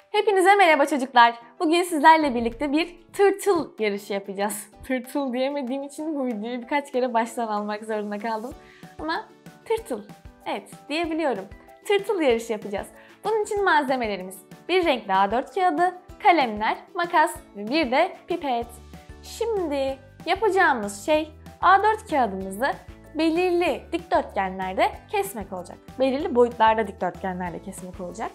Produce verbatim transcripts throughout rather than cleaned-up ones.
Hepinize merhaba çocuklar. Bugün sizlerle birlikte bir tırtıl yarışı yapacağız. Tırtıl diyemediğim için bu videoyu birkaç kere baştan almak zorunda kaldım. Ama tırtıl, evet diyebiliyorum. Tırtıl yarışı yapacağız. Bunun için malzemelerimiz: bir renkli A dört kağıdı, kalemler, makas ve bir de pipet. Şimdi yapacağımız şey A dört kağıdımızı belirli dikdörtgenlerde kesmek olacak. Belirli boyutlarda dikdörtgenlerde kesmek olacak.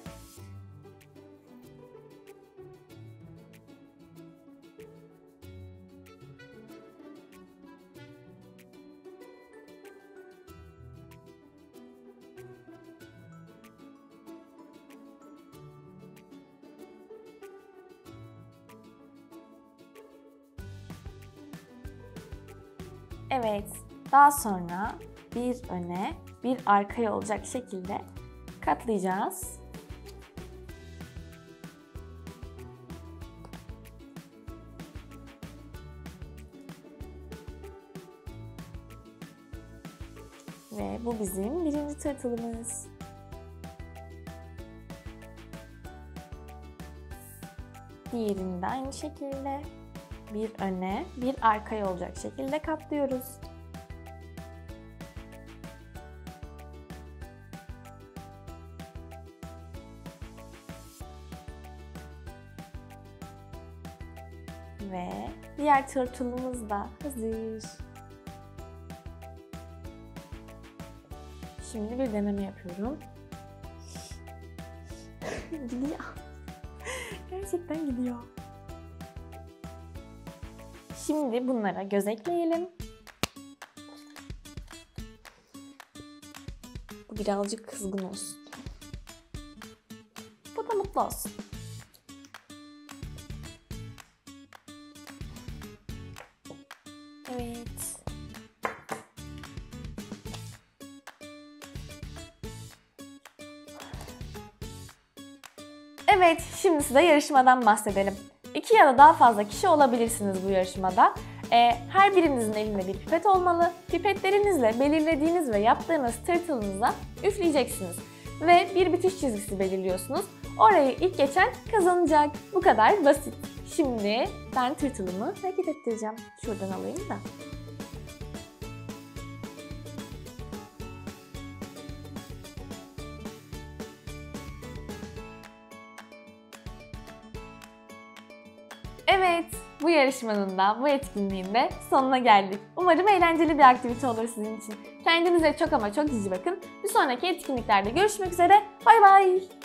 Evet, daha sonra bir öne, bir arkaya olacak şekilde katlayacağız. Ve bu bizim birinci tırtılımız. Diğerini de aynı şekilde bir öne, bir arkaya olacak şekilde katlıyoruz. Ve diğer tırtılımız da hazır. Şimdi bir deneme yapıyorum. Gidiyor. Gerçekten gidiyor. Şimdi bunlara göz ekleyelim. Bu birazcık kızgın olsun. Bu da mutlu olsun. Evet. Evet, şimdi size yarışmadan bahsedelim. İki ya da daha fazla kişi olabilirsiniz bu yarışmada. Ee, her birinizin elinde bir pipet olmalı. Pipetlerinizle belirlediğiniz ve yaptığınız tırtılınıza üfleyeceksiniz. Ve bir bitiş çizgisi belirliyorsunuz. Orayı ilk geçen kazanacak. Bu kadar basit. Şimdi ben tırtılımı hareket ettireceğim. Şuradan alayım da. Evet, bu yarışmanın da, bu etkinliğin de sonuna geldik. Umarım eğlenceli bir aktivite olur sizin için. Kendinize çok ama çok iyi bakın. Bir sonraki etkinliklerde görüşmek üzere. Bay bay.